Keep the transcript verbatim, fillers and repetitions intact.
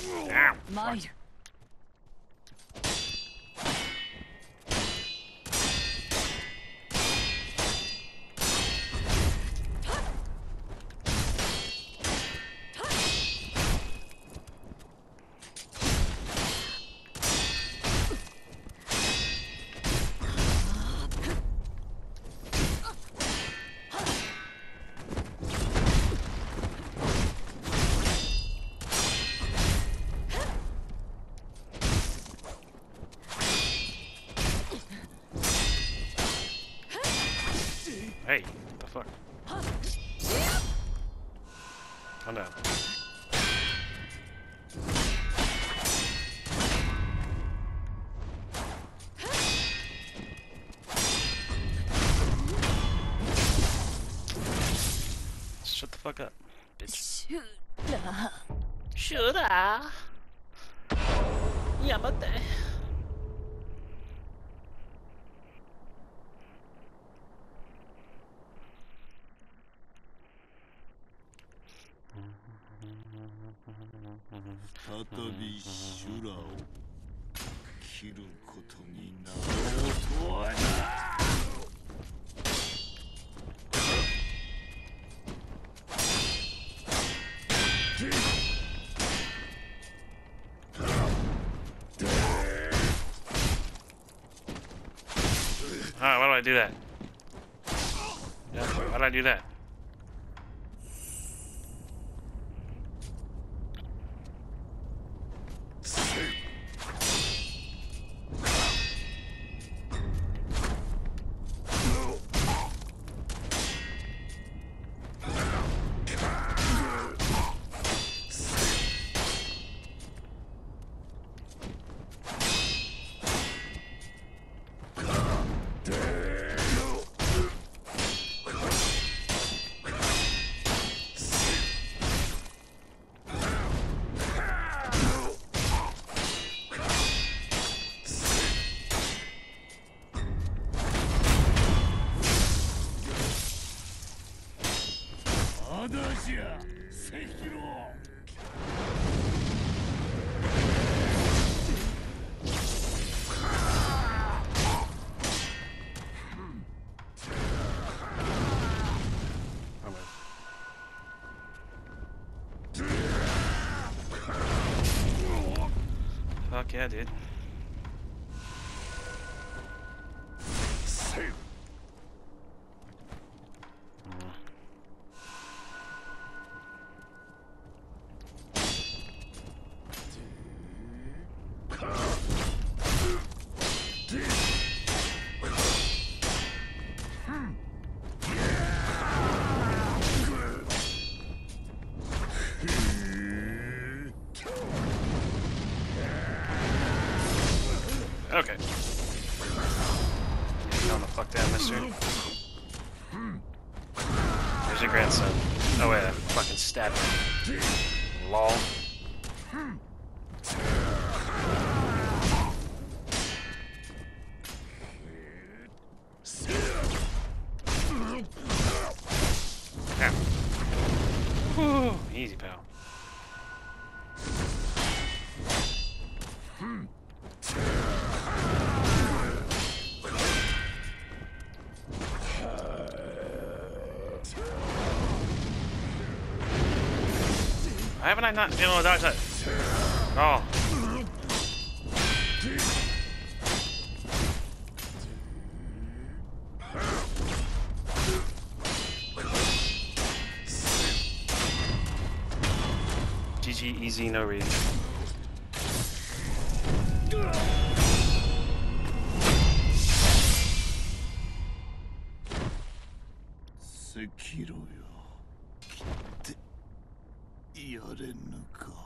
Ow, fuck. Hey, what the fuck? Calm down. Shut the fuck up, bitch. Shura. Yamate. Ah, why do I do that? Yeah, why did I do that? Sekiro! Fuck yeah, dude. Okay. Calm the fuck down, mister. There's your grandson. Oh wait, I fucking stabbed him. Lol. Whew, easy, pal. Why haven't I not been able to dodge that? Oh. G G, easy, no read. Sekiro yo. やれぬか。